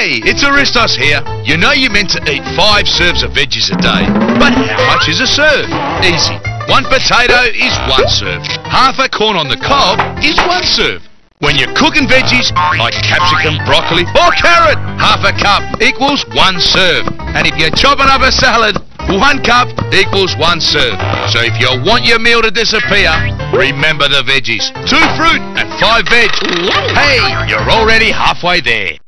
Hey, it's Aristos here. You know you're meant to eat 5 serves of veggies a day, but how much is a serve? Easy. 1 potato is 1 serve. Half a corn on the cob is 1 serve. When you're cooking veggies, like capsicum, broccoli or carrot, half a cup equals 1 serve. And if you're chopping up a salad, 1 cup equals 1 serve. So if you want your meal to disappear, remember the veggies. 2 fruit and 5 veg. Hey, you're already halfway there.